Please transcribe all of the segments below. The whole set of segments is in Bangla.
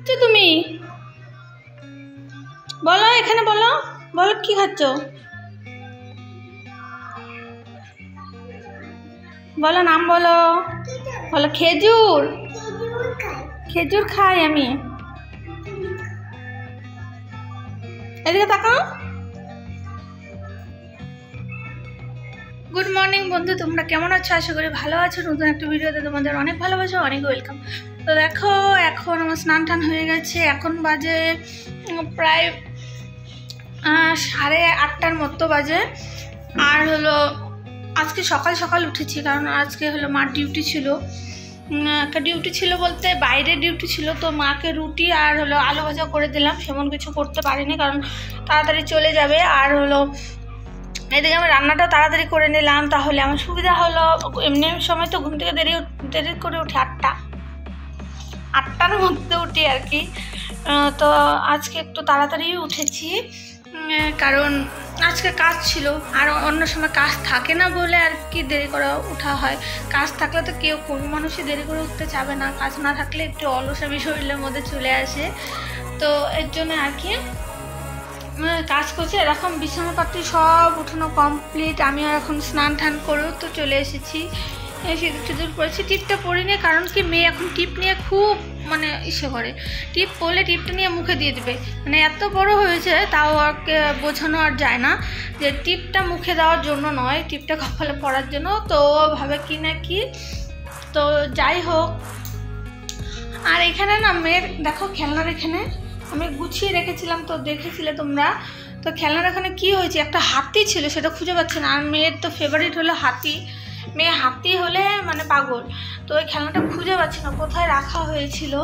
তুমি বলো, এখানে বলো, বলো কি খাচ্ছ? বলো নাম বলো, বলো খেজুর। খেজুর খাই আমি। এদিকে তাকাও। গুড মর্নিং বন্ধু, তোমরা কেমন আছো? আশা করি ভালো আছো। নতুন একটা ভিডিওতে তোমাদের অনেক ভালোবাসা, অনেক ওয়েলকাম। তো দেখো, এখন আমার স্নান টান হয়ে গেছে। এখন বাজে প্রায় 8:30 মতো বাজে। আর হলো আজকে সকাল সকাল উঠেছি, কারণ আজকে হলো মার ডিউটি ছিল। একটা ডিউটি ছিল বলতে বাইরের ডিউটি ছিল। তো মাকে রুটি আর হলো আলু ভাজা করে দিলাম। সেমন কিছু করতে পারিনি, কারণ তাড়াতাড়ি চলে যাবে। আর হলো এদিকে আমি রান্নাটাও তাড়াতাড়ি করে নিলাম, তাহলে আমার সুবিধা হলো। এমনি সময় তো ঘুম থেকে দেরি করে উঠি, 8টার মধ্যে উঠি আর কি। তো আজকে একটু তাড়াতাড়ি উঠেছি, কারণ আজকে কাজ ছিল। আর অন্য সময় কাজ থাকে না বলে আর কি দেরি করে ওঠা হয়। কাজ থাকলে তো কোনো মানুষই দেরি করে উঠতে চাবে না। কাজ না থাকলে একটু অলসামি শরীরের মধ্যে চলে আসে। তো এর জন্য আর কি কাজ করছি। এরকম বিছানাপাতি সব উঠানো কমপ্লিট। আমি আর এখন স্নান টান করেও তো চলে এসেছি। সিঁদুর পরেছি, টিপটা পরিনি, কারণ কি মেয়ে এখন টিপ নিয়ে খুব ইসে করে। টিপ পরলে টিপটা নিয়ে মুখে দিয়ে দেবে। এত বড় হয়েছে, তাও ওকে বোঝানো আর যায় না যে টিপটা মুখে দেওয়ার জন্য নয়, টিপটা কপালে পরার জন্য। তো ভাবে কি না কি। তো যাই হোক, আর এখানে না মেয়ের দেখো খেলনার এখানে আমি গুছিয়ে রেখেছিলাম, তো দেখেছিলে তোমরা। তো খেলনার এখানে কি হয়েছে, একটা হাতি ছিল, সেটা খুঁজে পাচ্ছে না। আর মেয়ের তো ফেভারিট হলো হাতি, মেয়ে হাতি হলে পাগল। তো ওই খেলনাটা খুঁজে পাচ্ছি না, কোথায় রাখা হয়েছিল।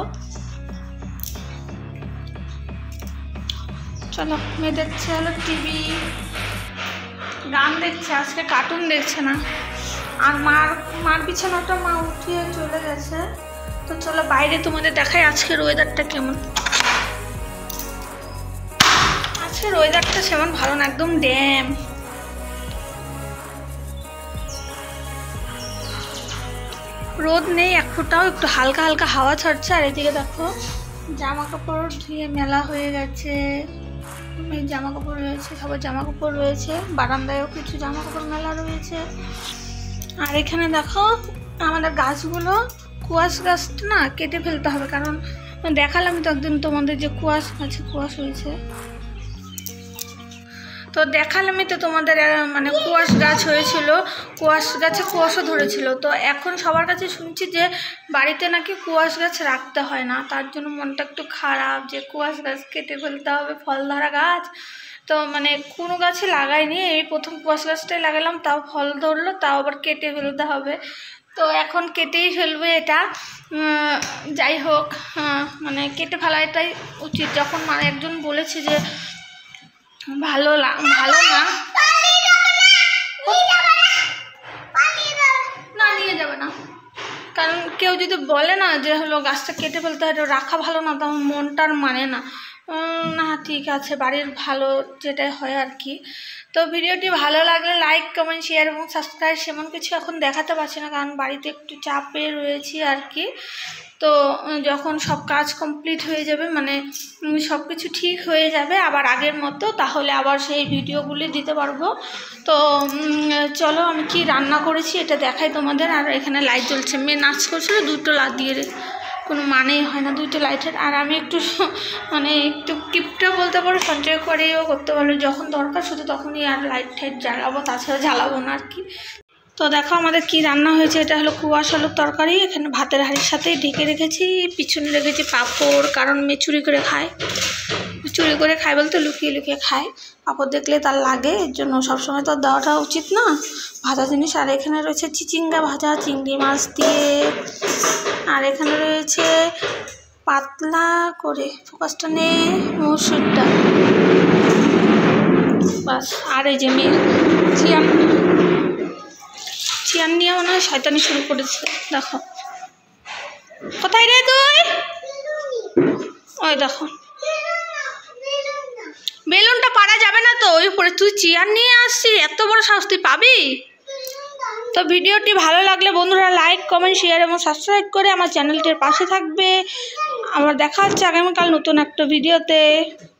চলো, মেয়ে দেখছে হলো টিভি, গান দেখছে, আজকে কার্টুন দেখছে না। আর মার বিছানাটা মা উঠিয়ে চলে গেছে। তো চলো বাইরে তোমাদের দেখাই আজকের ওয়েদারটা কেমন। আজকের ওয়েদারটা সেমন ভালো না, একদম ড্যাম। রোদ নেই এক ফোঁটাও, একটু হালকা হালকা হাওয়া ছাড়ছে। আর এদিকে দেখো জামা কাপড় ধুয়ে মেলা হয়ে গেছে। এই জামা কাপড় রয়েছে, সবার জামা কাপড় রয়েছে। বারান্দায়ও কিছু জামা কাপড় মেলা রয়েছে। আর এখানে দেখো আমাদের গাছগুলো, কুয়াশ গাছটা না কেটে ফেলতে হবে, কারণ দেখালাম তো একদিন তোমাদের যে কুয়াশ গাছে কুয়াশ হয়েছে। তো দেখালামই তো তোমাদের কুয়াশ গাছ হয়েছিল, কুয়াশ গাছে কুয়াশও ধরেছিল। তো এখন সবার কাছে শুনছি যে বাড়িতে নাকি কুয়াশ গাছ রাখতে হয় না, তার জন্য মনটা একটু খারাপ যে কুয়াশ গাছ কেটে ফেলতে হবে। ফল ধরা গাছ তো কোনো গাছে লাগাইনি, এই প্রথম কুয়াশ গাছটাই লাগালাম, তাও ফল ধরলো, তাও আবার কেটে ফেলতে হবে। তো এখন কেটেই ফেলবে এটা। যাই হোক, কেটে ফেলা এটাই উচিত। যখন একজন বলেছে যে ভালো না, নিয়ে যাবে না, কারণ কেউ যদি বলে না যে হলো গাছটা কেটে ফেলতে হয়, রাখা ভালো না, তখন মনটার না ঠিক আছে, বাড়ির ভালো যেটাই হয় আর কি। তো ভিডিওটি ভালো লাগলে লাইক, কমেন্ট, শেয়ার এবং সাবস্ক্রাইব সেমন কিছু এখন দেখাতে পারছি না, কারণ বাড়িতে একটু চাপে রয়েছি আর কি। তো যখন সব কাজ কমপ্লিট হয়ে যাবে, সব কিছু ঠিক হয়ে যাবে আবার আগের মতো, তাহলে আবার সেই ভিডিওগুলি দিতে পারবো। তো চলো আমি কি রান্না করেছি এটা দেখাই তোমাদের। আর এখানে লাইট জ্বলছে, মেয়ে নাচ করছিল, দুটো লাইট দিয়ে কোনো মানেই হয় না, দুইটা লাইটের। আর আমি একটু একটু কিপটা বলতে পারো, সঞ্চয় করেও করতে পারো, যখন দরকার শুধু তখনই আর লাইট টাইট জ্বালাবো, তাছাড়া জ্বালাবো না আর কি। তো দেখো আমাদের কি রান্না হয়েছে। এটা হলো কুয়াশ আলুর তরকারি। এখানে ভাতের হাঁড়ির সাথেই ঢেকে রেখেছি, পিছনে রেখেছি পাঁপড়, কারণ মেয়ে চুরি করে খায় বলতে লুকিয়ে লুকিয়ে খায়। পাঁপড় দেখলে তার লাগে, এর জন্য সবসময় তো দেওয়াটা উচিত না ভাজা জিনিস। আর এখানে রয়েছে চিচিঙ্গা ভাজা চিংড়ি মাছ দিয়ে। আর এখানে রয়েছে পাতলা করে, ফোকাসটা নে, মসুর ডাল, বাস। আর এই যে মেয়ে চিয়ান নিয়ে মনে হয় শয়তানি শুরু করেছে। দেখো কোথায় রে তুই, ওই দেখো বেলুনটা পারা যাবে না তো, ওই উপরে তুই চেয়ার নিয়ে আসছিস, এত বড় সাহস তুই পাবি। তো ভিডিওটি ভালো লাগলে বন্ধুরা লাইক, কমেন্ট, শেয়ার এবং সাবস্ক্রাইব করে আমার চ্যানেলটির পাশে থাকবে। আবার দেখা হচ্ছে আগামীকাল নতুন একটা ভিডিওতে।